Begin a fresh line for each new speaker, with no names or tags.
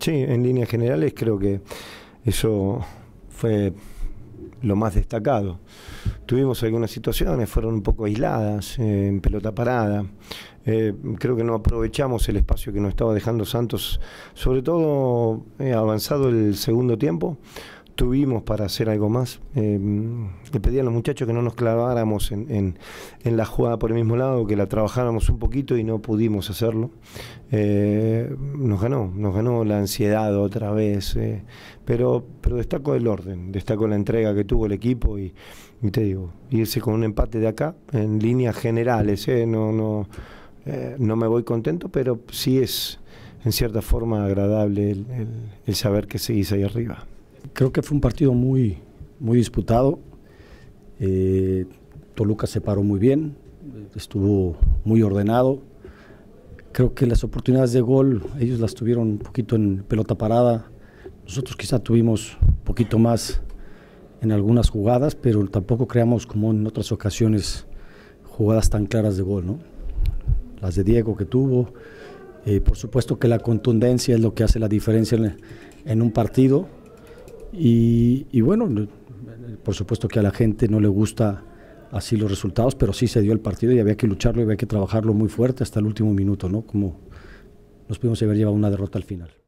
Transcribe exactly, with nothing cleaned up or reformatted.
Sí, en líneas generales creo que eso fue lo más destacado. Tuvimos algunas situaciones, fueron un poco aisladas, eh, en pelota parada. Eh, creo que no aprovechamos el espacio que nos estaba dejando Santos, sobre todo eh, avanzado el segundo tiempo. Tuvimos para hacer algo más. Eh, le pedí a los muchachos que no nos claváramos en, en, en la jugada por el mismo lado, que la trabajáramos un poquito y no pudimos hacerlo. Eh, nos ganó, nos ganó la ansiedad otra vez, eh, pero, pero destaco el orden, destaco la entrega que tuvo el equipo y, y te digo, irse con un empate de acá, en líneas generales, eh, no, no, eh, no me voy contento, pero sí es en cierta forma agradable el, el, el saber que seguís ahí arriba.
Creo que fue un partido muy, muy disputado. Eh, Toluca se paró muy bien, estuvo muy ordenado. Creo que las oportunidades de gol, ellos las tuvieron un poquito en pelota parada. Nosotros quizá tuvimos un poquito más en algunas jugadas, pero tampoco creamos, como en otras ocasiones, jugadas tan claras de gol, ¿no? Las de Diego que tuvo. Eh, por supuesto que la contundencia es lo que hace la diferencia en, en un partido. Y, y bueno, por supuesto que a la gente no le gusta así los resultados, pero sí se dio el partido y había que lucharlo y había que trabajarlo muy fuerte hasta el último minuto, ¿no? Como nos pudimos haber llevado una derrota al final.